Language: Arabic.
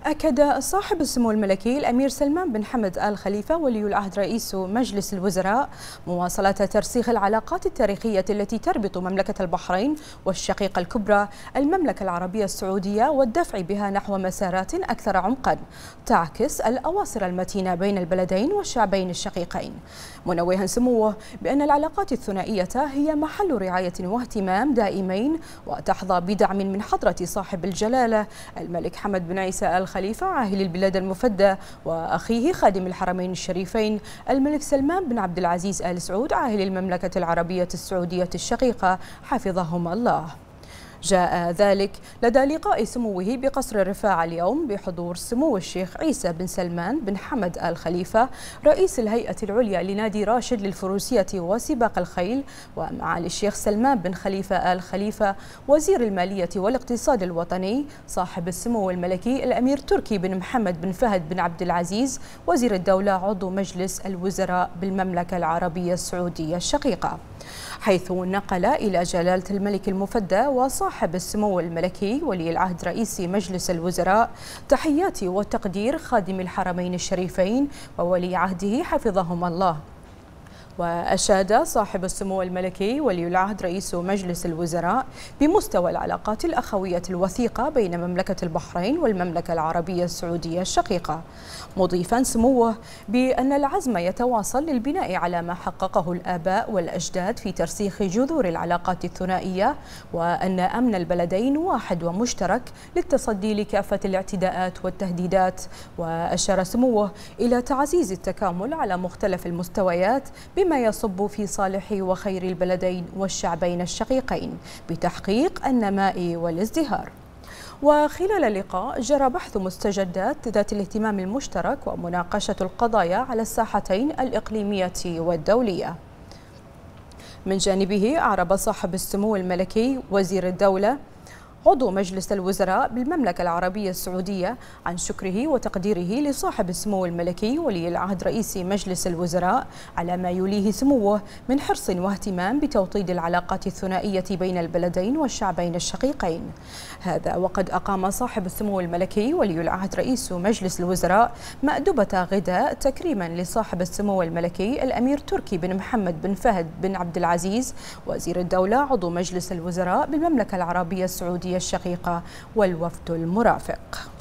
أكد صاحب السمو الملكي الأمير سلمان بن حمد آل خليفة ولي العهد رئيس مجلس الوزراء مواصلة ترسيخ العلاقات التاريخية التي تربط مملكة البحرين والشقيقة الكبرى المملكة العربية السعودية، والدفع بها نحو مسارات أكثر عمقا تعكس الأواصر المتينة بين البلدين والشعبين الشقيقين، منوها سموه بأن العلاقات الثنائية هي محل رعاية واهتمام دائمين، وتحظى بدعم من حضرة صاحب الجلالة الملك حمد بن عيسى آل خليفة عاهل البلاد المفدى، وأخيه خادم الحرمين الشريفين الملك سلمان بن عبد العزيز آل سعود عاهل المملكة العربية السعودية الشقيقة حفظهما الله. جاء ذلك لدى لقاء سموه بقصر الرفاع اليوم بحضور سمو الشيخ عيسى بن سلمان بن حمد آل خليفة رئيس الهيئة العليا لنادي راشد للفروسية وسباق الخيل، ومعالي الشيخ سلمان بن خليفة آل خليفة وزير المالية والاقتصاد الوطني، صاحب السمو الملكي الأمير تركي بن محمد بن فهد بن عبد العزيز وزير الدولة عضو مجلس الوزراء بالمملكة العربية السعودية الشقيقة، حيث نقل إلى جلالة الملك المفدى وصاحب السمو الملكي ولي العهد رئيس مجلس الوزراء تحيات وتقدير خادم الحرمين الشريفين وولي عهده حفظهما الله. وأشاد صاحب السمو الملكي ولي العهد رئيس مجلس الوزراء بمستوى العلاقات الأخوية الوثيقة بين مملكة البحرين والمملكة العربية السعودية الشقيقة، مضيفا سموه بأن العزم يتواصل للبناء على ما حققه الآباء والأجداد في ترسيخ جذور العلاقات الثنائية، وأن أمن البلدين واحد ومشترك للتصدي لكافة الاعتداءات والتهديدات. وأشار سموه إلى تعزيز التكامل على مختلف المستويات بما يصب في صالح وخير البلدين والشعبين الشقيقين بتحقيق النماء والازدهار. وخلال اللقاء جرى بحث مستجدات ذات الاهتمام المشترك ومناقشة القضايا على الساحتين الإقليمية والدولية. من جانبه أعرب صاحب السمو الملكي وزير الدولة عضو مجلس الوزراء بالمملكة العربية السعودية عن شكره وتقديره لصاحب السمو الملكي ولي العهد رئيس مجلس الوزراء على ما يوليه سموه من حرص واهتمام بتوطيد العلاقات الثنائية بين البلدين والشعبين الشقيقين. هذا وقد أقام صاحب السمو الملكي ولي العهد رئيس مجلس الوزراء مأدبة غداء تكريما لصاحب السمو الملكي الأمير تركي بن محمد بن فهد بن عبد العزيز وزير الدولة عضو مجلس الوزراء بالمملكة العربية السعودية الشقيقة والوفد المرافق.